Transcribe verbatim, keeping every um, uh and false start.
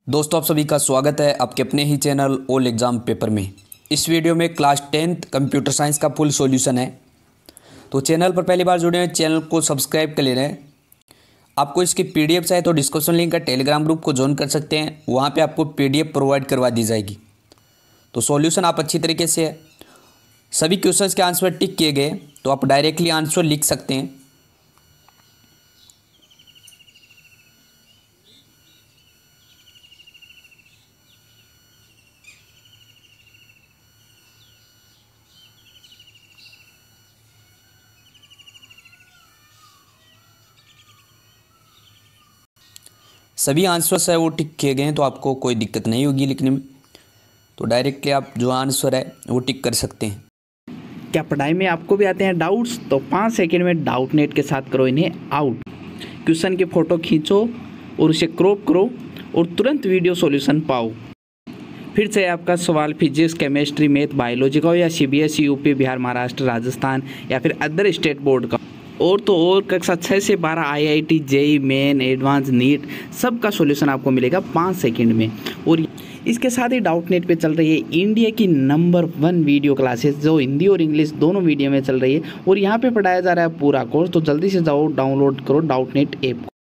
दोस्तों, आप सभी का स्वागत है आपके अपने ही चैनल ऑल एग्ज़ाम पेपर में। इस वीडियो में क्लास टेंथ कंप्यूटर साइंस का फुल सॉल्यूशन है। तो चैनल पर पहली बार जुड़े हैं, चैनल को सब्सक्राइब कर लेना है। आपको इसकी पीडीएफ चाहिए तो डिस्क्रिप्शन लिंक का टेलीग्राम ग्रुप को ज्वाइन कर सकते हैं, वहाँ पे आपको पीडीएफ प्रोवाइड करवा दी जाएगी। तो सॉल्यूशन आप अच्छी तरीके से है, सभी क्वेश्चंस के आंसर टिक किए गए तो आप डायरेक्टली आंसर लिख सकते हैं। सभी आंसर्स है वो टिक किए गए हैं तो आपको कोई दिक्कत नहीं होगी लिखने में। तो डायरेक्टली आप जो आंसर है वो टिक कर सकते हैं। क्या पढ़ाई में आपको भी आते हैं डाउट्स? तो पाँच सेकंड में डाउट नेट के साथ करो इन्हें आउट। क्वेश्चन की फ़ोटो खींचो और उसे क्रॉप करो और तुरंत वीडियो सॉल्यूशन पाओ। फिर से आपका सवाल फिजिक्स, केमिस्ट्री, मैथ, बायोलॉजी का हो या सीबीएसई, यूपी, बिहार, महाराष्ट्र, राजस्थान या फिर अदर स्टेट बोर्ड का, और तो और कक्षा छः से बारह IIT, JEE main, advanced, NEET सब का सॉल्यूशन आपको मिलेगा पाँच सेकंड में। और इसके साथ ही डाउट नेट पे चल रही है इंडिया की नंबर वन वीडियो क्लासेस जो हिंदी और इंग्लिश दोनों मीडियम में चल रही है और यहाँ पे पढ़ाया जा रहा है पूरा कोर्स। तो जल्दी से जाओ, डाउनलोड करो डाउट नेट ऐप।